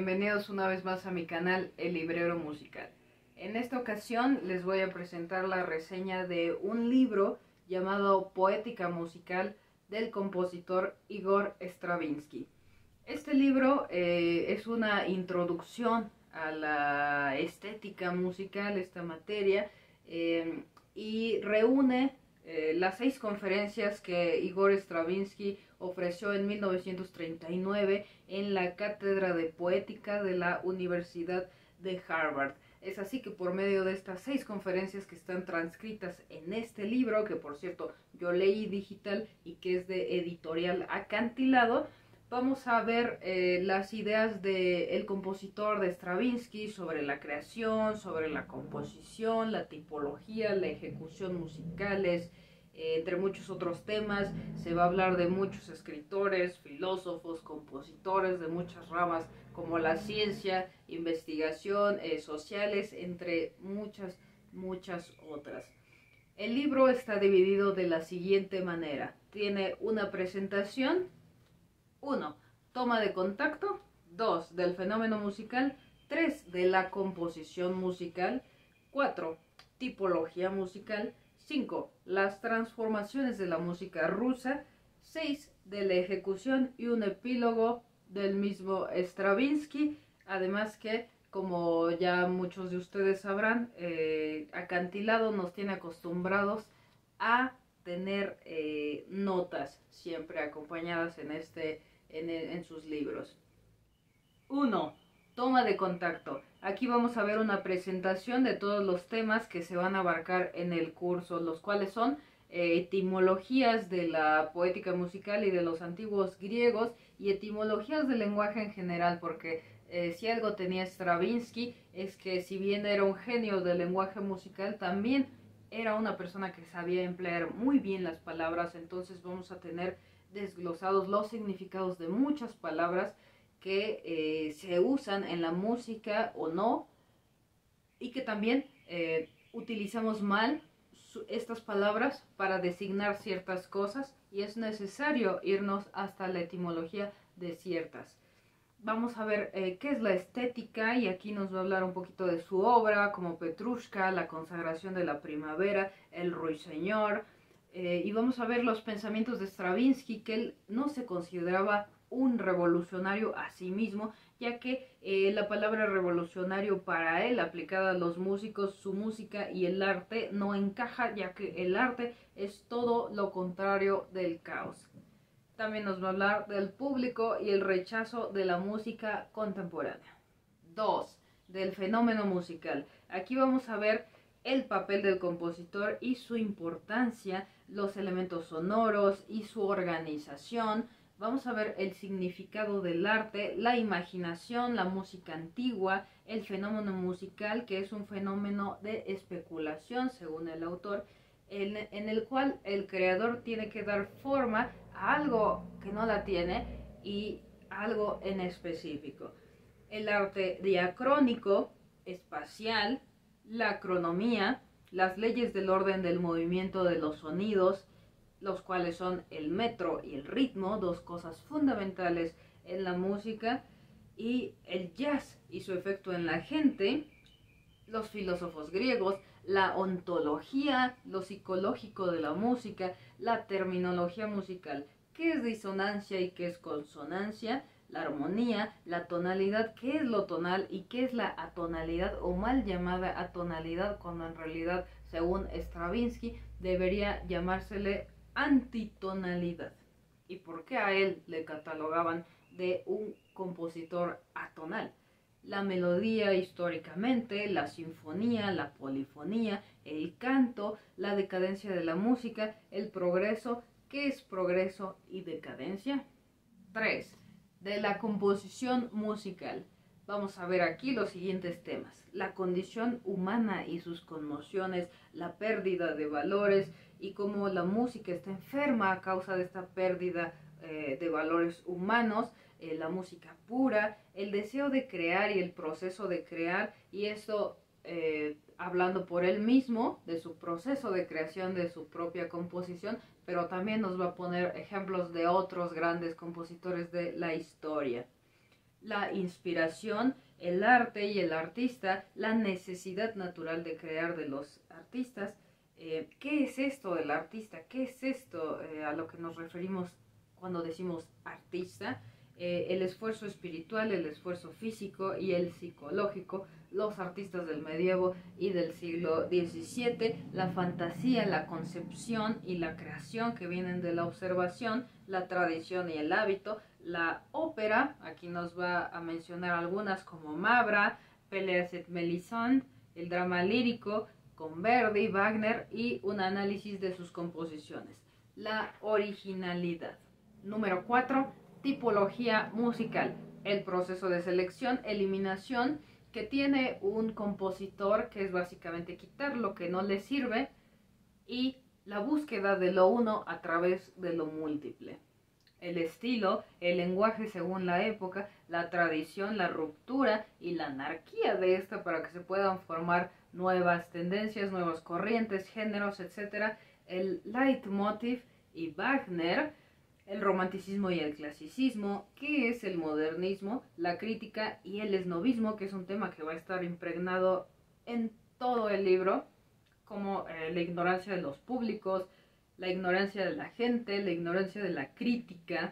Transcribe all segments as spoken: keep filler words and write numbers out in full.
bienvenidos una vez más a mi canal El Librero Musical. En esta ocasión les voy a presentar la reseña de un libro llamado Poética Musical del compositor Igor Stravinsky. Este libro eh, es una introducción a la estética musical, esta materia, eh, y reúne eh, las seis conferencias que Igor Stravinsky ofreció en mil novecientos treinta y nueve en la Cátedra de Poética de la Universidad de Harvard. Es así que por medio de estas seis conferencias que están transcritas en este libro, que por cierto yo leí digital y que es de editorial Acantilado, vamos a ver eh, las ideas del compositor de Stravinsky sobre la creación, sobre la composición, la tipología, la ejecución musicales, eh, entre muchos otros temas. Se va a hablar de muchos escritores, filósofos, compositores de muchas ramas como la ciencia, investigación, eh, sociales, entre muchas, muchas otras. El libro está dividido de la siguiente manera. Tiene una presentación. uno. Toma de contacto. dos. Del fenómeno musical. tres. De la composición musical. cuatro. Tipología musical. cinco. Las transformaciones de la música rusa. seis. De la ejecución y un epílogo del mismo Stravinsky. Además que, como ya muchos de ustedes sabrán, eh, Acantilado nos tiene acostumbrados a tener eh, notas siempre acompañadas en, este, en, en sus libros. uno. Toma de contacto. Aquí vamos a ver una presentación de todos los temas que se van a abarcar en el curso, los cuales son eh, etimologías de la poética musical y de los antiguos griegos y etimologías del lenguaje en general, porque eh, si algo tenía Stravinsky es que, si bien era un genio del lenguaje musical, también era una persona que sabía emplear muy bien las palabras. Entonces vamos a tener desglosados los significados de muchas palabras que eh, se usan en la música o no, y que también eh, utilizamos mal su, estas palabras para designar ciertas cosas, y es necesario irnos hasta la etimología de ciertas. Vamos a ver eh, qué es la estética, y aquí nos va a hablar un poquito de su obra, como Petrushka, La consagración de la primavera, El ruiseñor, eh, y vamos a ver los pensamientos de Stravinsky, que él no se consideraba un revolucionario a sí mismo, ya que eh, la palabra revolucionario para él, aplicada a los músicos, su música y el arte, no encaja, ya que el arte es todo lo contrario del caos. También nos va a hablar del público y el rechazo de la música contemporánea. dos. Del fenómeno musical. Aquí vamos a ver el papel del compositor y su importancia, los elementos sonoros y su organización. Vamos a ver el significado del arte, la imaginación, la música antigua, el fenómeno musical, que es un fenómeno de especulación, según el autor, en, en el cual el creador tiene que dar forma a algo que no la tiene y algo en específico. El arte diacrónico, espacial, la cronomía, las leyes del orden del movimiento de los sonidos, los cuales son el metro y el ritmo, dos cosas fundamentales en la música, y el jazz y su efecto en la gente, los filósofos griegos, la ontología, lo psicológico de la música, la terminología musical, qué es disonancia y qué es consonancia, la armonía, la tonalidad, qué es lo tonal y qué es la atonalidad, o mal llamada atonalidad, cuando en realidad, según Stravinsky, debería llamársele antitonalidad. ¿Y por qué a él le catalogaban de un compositor atonal? La melodía históricamente, la sinfonía, la polifonía, el canto, la decadencia de la música, el progreso. ¿Qué es progreso y decadencia? tres. De la composición musical. Vamos a ver aquí los siguientes temas: la condición humana y sus conmociones, la pérdida de valores y cómo la música está enferma a causa de esta pérdida eh, de valores humanos, eh, la música pura, el deseo de crear y el proceso de crear, y esto eh, hablando por él mismo, de su proceso de creación, de su propia composición, pero también nos va a poner ejemplos de otros grandes compositores de la historia. la inspiración, el arte y el artista, la necesidad natural de crear de los artistas. Eh, ¿Qué es esto del artista? ¿Qué es esto eh, a lo que nos referimos cuando decimos artista? Eh, el esfuerzo espiritual, el esfuerzo físico y el psicológico, los artistas del medievo y del siglo diecisiete, la fantasía, la concepción y la creación que vienen de la observación, la tradición y el hábito, la ópera, aquí nos va a mencionar algunas como Mabra, Pelléas et Mélisande, el drama lírico con Verdi, Wagner y un análisis de sus composiciones. La originalidad. Número cuatro. Tipología musical, el proceso de selección, eliminación que tiene un compositor, que es básicamente quitar lo que no le sirve, y la búsqueda de lo uno a través de lo múltiple. El estilo, el lenguaje según la época, la tradición, la ruptura y la anarquía de esta para que se puedan formar nuevas tendencias, nuevas corrientes, géneros, etcétera. El leitmotiv y Wagner, el romanticismo y el clasicismo, qué es el modernismo, la crítica y el esnovismo, que es un tema que va a estar impregnado en todo el libro, como eh, la ignorancia de los públicos, la ignorancia de la gente, la ignorancia de la crítica,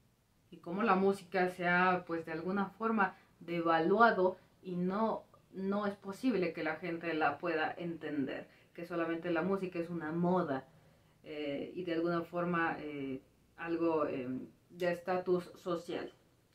y cómo la música se ha, pues de alguna forma, devaluado y no, no es posible que la gente la pueda entender, que solamente la música es una moda eh, y de alguna forma eh, algo eh, de estatus social.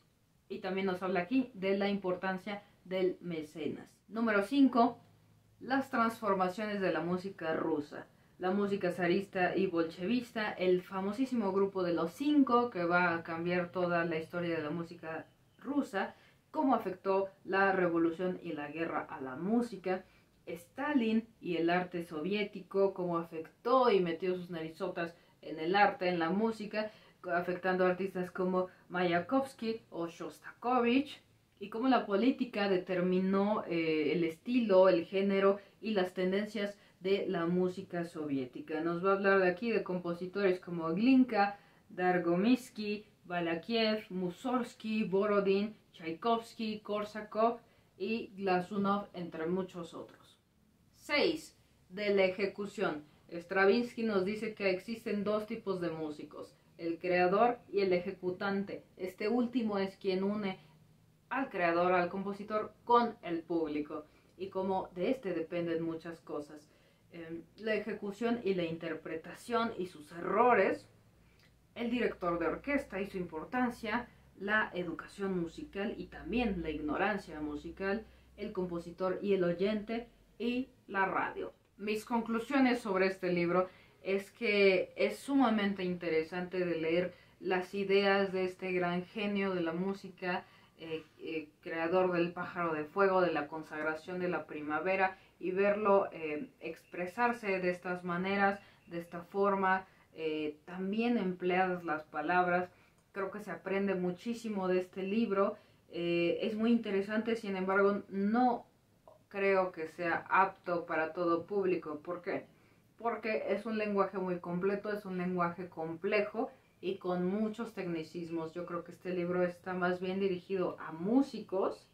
Y también nos habla aquí de la importancia del mecenas. Número cinco. Las transformaciones de la música rusa. La música zarista y bolchevista, el famosísimo grupo de los cinco que va a cambiar toda la historia de la música rusa, cómo afectó la revolución y la guerra a la música, Stalin y el arte soviético, cómo afectó y metió sus narizotas en el arte, en la música, afectando a artistas como Mayakovsky o Shostakovich, y cómo la política determinó eh, el estilo, el género y las tendencias de la música soviética. Nos va a hablar de aquí de compositores como Glinka, Dargomisky, Balakiev, Mussorgsky, Borodin, Tchaikovsky, Korsakov y Glazunov, entre muchos otros. seis. De la ejecución. Stravinsky nos dice que existen dos tipos de músicos, el creador y el ejecutante. Este último es quien une al creador, al compositor, con el público, y como de este dependen muchas cosas. Eh, la ejecución y la interpretación y sus errores, el director de orquesta y su importancia, la educación musical y también la ignorancia musical, el compositor y el oyente, y la radio. Mis conclusiones sobre este libro es que es sumamente interesante de leer las ideas de este gran genio de la música, eh, eh, creador del Pájaro de Fuego, de la consagración de la primavera, y verlo eh, expresarse de estas maneras, de esta forma, eh, también empleadas las palabras. Creo que se aprende muchísimo de este libro. Eh, es muy interesante, sin embargo, no creo que sea apto para todo público. ¿Por qué? Porque es un lenguaje muy completo, es un lenguaje complejo y con muchos tecnicismos. Yo creo que este libro está más bien dirigido a músicos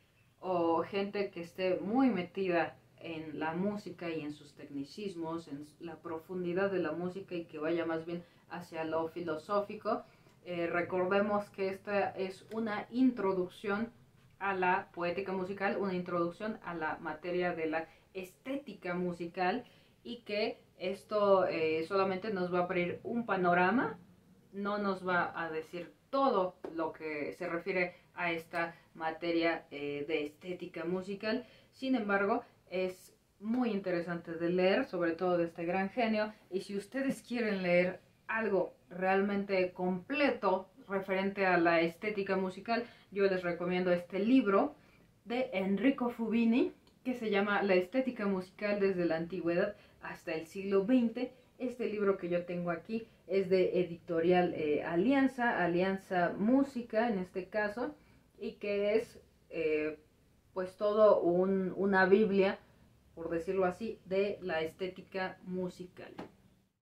o gente que esté muy metida en la música y en sus tecnicismos, en la profundidad de la música, y que vaya más bien hacia lo filosófico. Eh, recordemos que esta es una introducción a la poética musical, una introducción a la materia de la estética musical, y que esto eh, solamente nos va a abrir un panorama, no nos va a decir todo lo que se refiere a esta materia eh, de estética musical. Sin embargo, es muy interesante de leer, sobre todo de este gran genio, y si ustedes quieren leer algo realmente completo referente a la estética musical, yo les recomiendo este libro de Enrico Fubini, que se llama La estética musical desde la antigüedad hasta el siglo veinte. Este libro que yo tengo aquí es de editorial eh, Alianza, Alianza Música en este caso, y que es eh, pues todo un, una biblia, por decirlo así, de la estética musical.